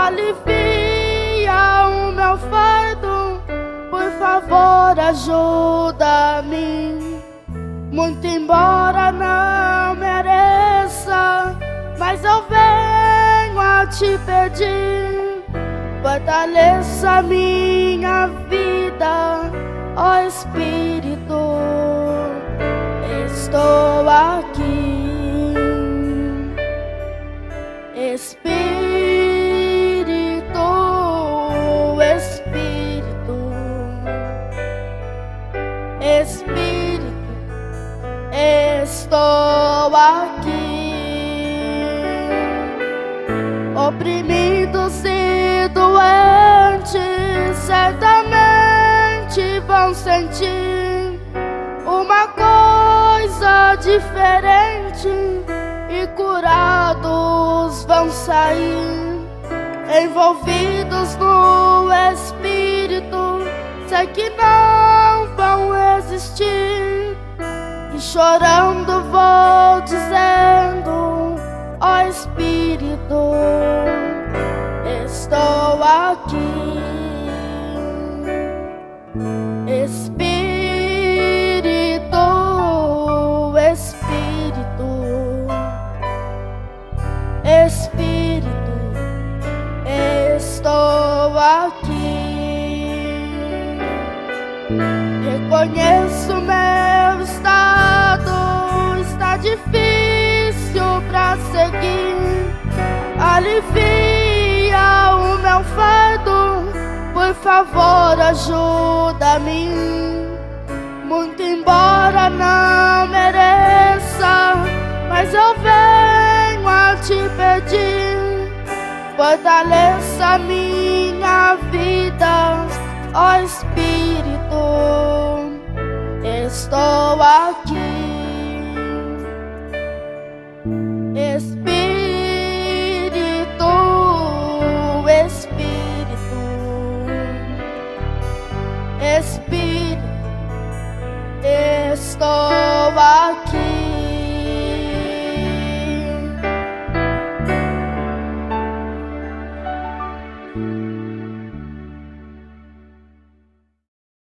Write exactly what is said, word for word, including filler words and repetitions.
alivia o meu fardo, por favor ajuda-me. Muito embora não mereça, mas eu venho a te pedir, fortaleça minha vida, ó Espírito, estou aqui. Espírito, Espírito, Espírito, estou aqui. Oprimidos e doentes certamente vão sentir uma coisa diferente, e curados vão sair, envolvidos no Espírito. Sei que não vão resistir, e chorando vou dizendo: ó Espírito, estou aqui. Espírito, Espírito, Espírito, estou aqui. Reconheço meu estado, está difícil pra seguir. Alivia o meu fardo, por favor ajuda-me. Muito embora não mereça, mas eu venho a te pedir, fortaleça minha vida, ó Espírito, estou aqui.